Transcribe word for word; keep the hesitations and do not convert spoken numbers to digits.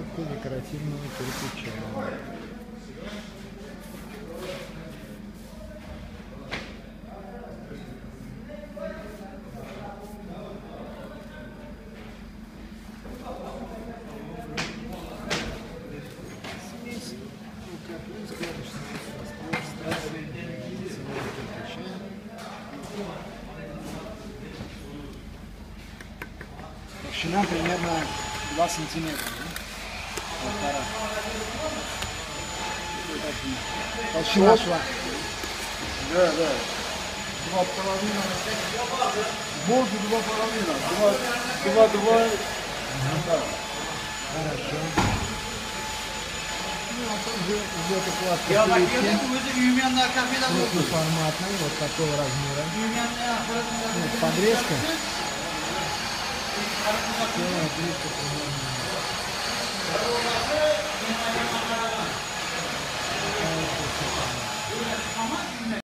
плитка декоративного кирпича. Смесь укоплюс гладочный раствор страсный лицевого кирпича. Толщина примерно два сантиметра. Полтора. Толщина шва. Да, да. Два половина. Больше два половина. Два, два, два. Ага. Хорошо. Ну, а также идет укладка плитки. Крупноформатной, вот такого размера. Вот, подрезка. Плитка примерно